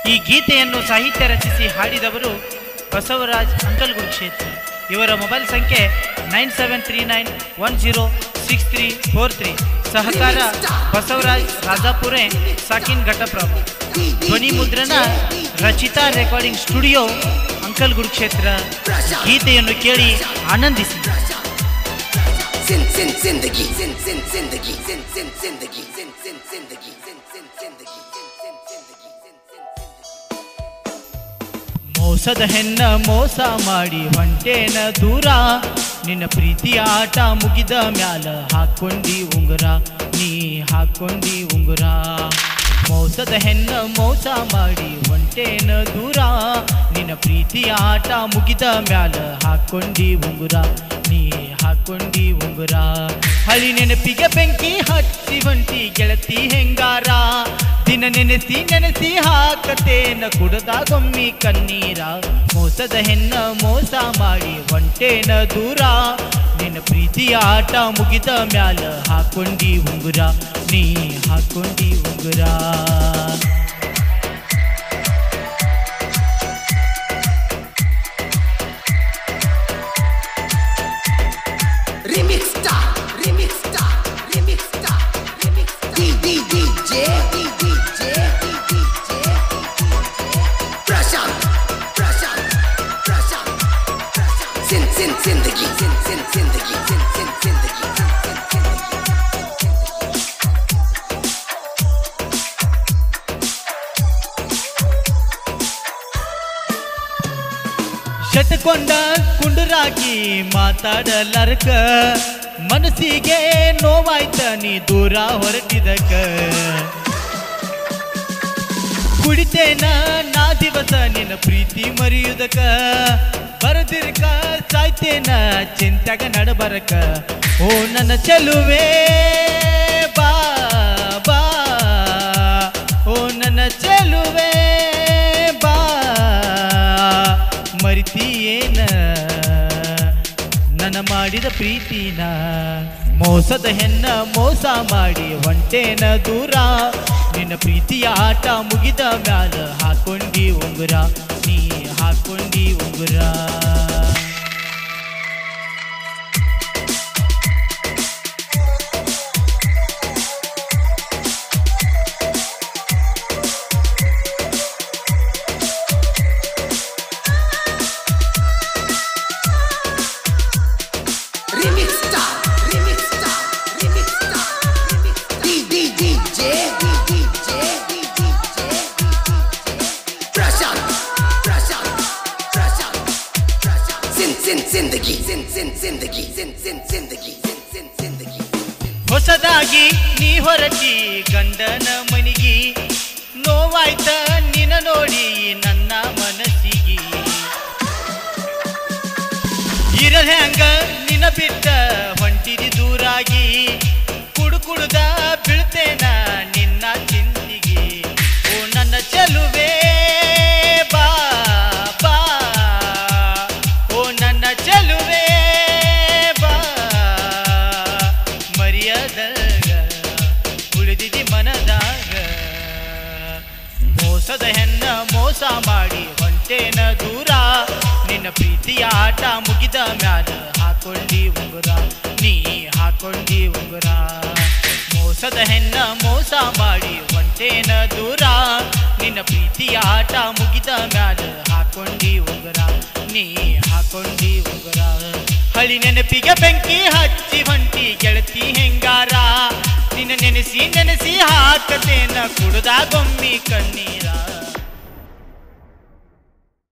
ಈ ಗೀತೆಯನ್ನು ಸಾಹಿತ್ಯ ರಚಿಸಿ ಹಾಡಿದವರು ಬಸವರಾಜ್ ಅಂಕಲ್ಗುರು ಕ್ಷೇತ್ರ. ಇವರ ಮೊಬೈಲ್ ಸಂಖ್ಯೆ 9739106343. ಸಹಕಾರ ಬಸವರಾಜ್ ರಾಜಾಪುರೆ ಸಾಕಿನ್ ಘಟಪ್ರಭ. ಧ್ವನಿ ಮುದ್ರಣ ರಚಿತಾ ರೆಕಾರ್ಡಿಂಗ್ ಸ್ಟುಡಿಯೋ ಅಂಕಲ್ಗುರು ಕ್ಷೇತ್ರ. ಗೀತೆಯನ್ನು ಕೇಳಿ ಆನಂದಿಸಿ. ಮೋಸದ ಹೆಣ್ಣ ಮೋಸ ಮಾಡಿ ಹೊಂಟೇನ ದೂರ, ನಿನ್ನ ಪ್ರೀತಿಯ ಆಟ ಮುಗಿದ ಮ್ಯಾಲ ಹಾಕೊಂಡಿ ಉಂಗುರ, ನೀ ಹಾಕೊಂಡಿ ಉಂಗುರ. ಮೋಸದ ಹೆಣ್ಣ ಮೋಸ ಮಾಡಿ ಹೊಂಟೇನ ದೂರ, ನಿನ್ನ ಪ್ರೀತಿಯ ಆಟ ಮುಗಿದ ಮ್ಯಾಲ ಹಾಕೊಂಡಿ ಉಂಗುರ, ನೀ ಹಾಕೊಂಡಿ ಉಂಗುರ. ಹಳಿ ನೆನಪಿಗೆ ಬೆಂಕಿ ಹಚ್ಚಿ ಹೊಂಟಿ ಗೆಳತಿ ಹೆಂಗಾರ, ದಿನ ನೆನೆಸಿ ನೆನೆಸಿ ಹಾಕತೇನ ಕುಡದಾಗೊಮ್ಮಿ ಕಣ್ಣೀರ. ಮೋಸದ ಹೆಣ್ಣ ಮೋಸ ಮಾಡಿ ಹೊಂಟೇನ ದೂರ, ನಿನ್ನ ಪ್ರೀತಿಯ ಆಟ ಮುಗಿದ ಮ್ಯಾಲ ಹಾಕೊಂಡಿ ಉಂಗುರ, ನೀ ಹಾಕೊಂಡಿ ಉಂಗುರ. ಶಟಕೊಂಡ ಕುಂಡರಾಗಿ ಮಾತಾಡಲಾರಕ, ಮನಸ್ಸಿಗೆ ನೋವಾಯ್ತ ನೀ ದೂರ ಹೊರಟಿದಕ. ಕುಡಿತೇನ ನಾ ದಿವಸ ನಿನ್ನ ಪ್ರೀತಿ ಮರೆಯುವುದಕ, ಬರದಿರ್ಕ ಸಾಯ್ತೇನ ಚಿಂತ್ಯಾಗ ನಡಬರಕ. ಓ ನನ್ನ ಚೆಲುವೆ ಬಾ ಬಾ, ಓ ನನ್ನ ಚೆಲುವೆ ಬಾ. ಮರಿತೀಯೇನ ನನ್ನ ಮಾಡಿದ ಪ್ರೀತಿನ, ಮೋಸದ ಹೆಣ್ಣ ಮೋಸ ಮಾಡಿ ಹೊಂಟೇನ ದೂರ, ನಿನ್ನ ಪ್ರೀತಿಯ ಆಟ ಮುಗಿದ ಮ್ಯಾಲ ಹಾಕೊಂಡಿ ಉಂಗುರ, ನೀ ಹಾಕೊಂಡಿ ಉಂಗುರ. ಹೊಸದಾಗಿ ನೀ ಹೊರಟಿ ಗಂಡನ ಮನಿಗಿ, ನೋವಾಯ್ತ ನಿನ್ನ ನೋಡಿ ನನ್ನ ಮನಸ್ಸಿಗಿ. ಇರಲ್ ಹ್ಯಾಂಗ ನಿನ್ನ ಬಿಟ್ಟ ಹೊಂಟಿದಿ ದೂರಾಗಿ, ಕುಡುಕುಡುದ ಬೀಳ್ತೇನ ನಿನ್ನ ಚಿಂತಿಗಿ. ಓ ನನ್ನ ಚೆಲುವೆ ಬಾ ಬಾ, ಓ ನನ್ನ ಚೆಲುವೆ ಬಾ. ಮರ್ಯಾದಾಗ ಉಳಿದಿದಿ ಮನದಾಗ, ಮೋಸದ ಹೆಣ್ಣ ಮೋಸ ಮಾಡಿ ಹೊಂಟೇನ ದೂರ, ನಿನ್ನ ಪ್ರೀತಿಯ ಆಟ ಮುಗಿದ ಮ್ಯಾಲ ಹಾಕೊಂಡಿ ಉಂಗುರ, ನೀ ಹಾಕೊಂಡಿ ಉಂಗುರ. ಮೋಸದ ಹೆಣ್ಣ ಮೋಸ ಮಾಡಿ ಹೊಂಟೇನ ದೂರ, ನಿನ್ನ ಪ್ರೀತಿಯ ಆಟ ಮುಗಿದ ಮ್ಯಾಲ ಹಾಕೊಂಡಿ ಉಂಗುರ, ನೀ ಹಾಕೊಂಡಿ ಉಂಗುರ. ಹಳಿ ನೆನಪಿಗೆ ಬೆಂಕಿ ಹಚ್ಚಿ ಹೊಂಟಿ ಗೆಳತಿ ಹೆಂಗಾರ, ನಿನ್ನ ನೆನೆಸಿ ನೆನೆಸಿ ಹಾಕತೇನ ಕುಡದಾಗೊಮ್ಮಿ ಕಣ್ಣೀರ.